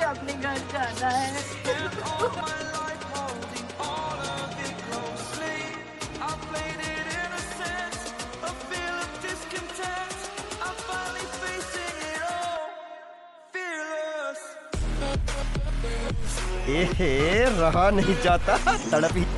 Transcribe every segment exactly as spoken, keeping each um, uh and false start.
अपने घर जाना है। ए रहा नहीं जाता तड़प ही।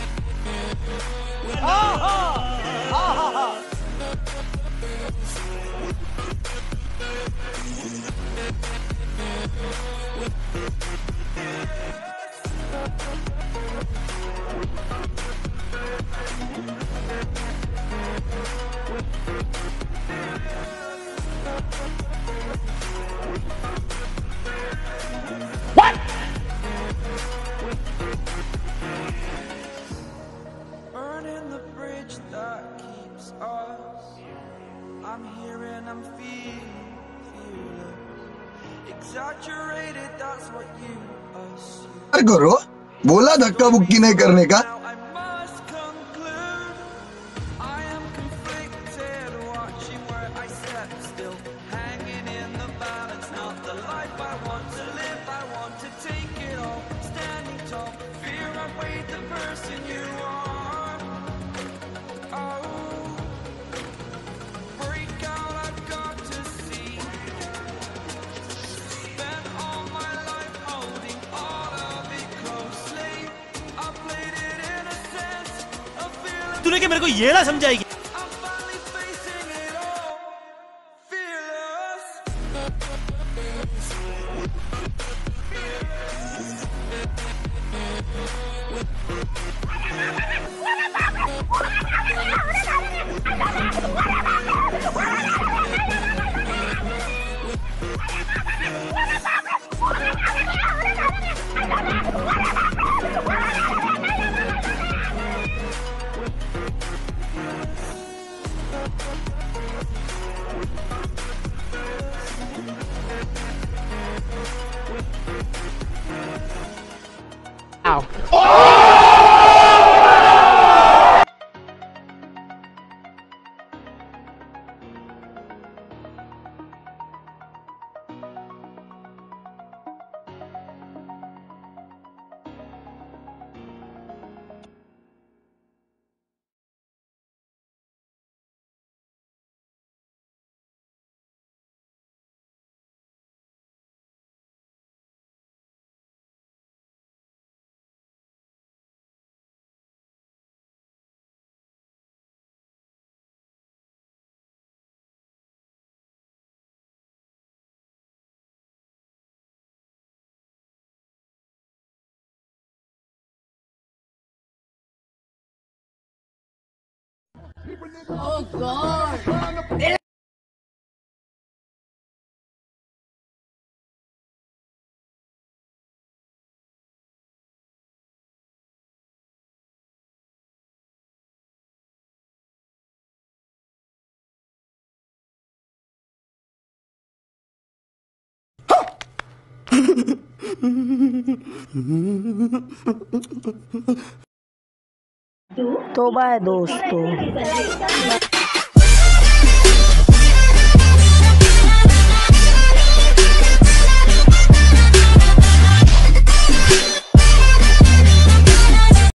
Burning the bridge that keeps us. I'm here and I'm feeling fearless. Exaggerated, that's what you assume. करो बोला धक्का बुक्की नहीं करने का। Now I must conclude I am conflicted, watching where I step still, hanging in the balance. Not the life I want to live, I want to take it all, standing tall. Fear I weighed the person you are. Oh, break out, I've got to see. Spent all my life holding all of it closely. I played it in a sense of feeling. तूने क्या मेरे को ये ना समझाएगी? I'm finally facing it all, fearless. Oh God! तोबा है दोस्तों।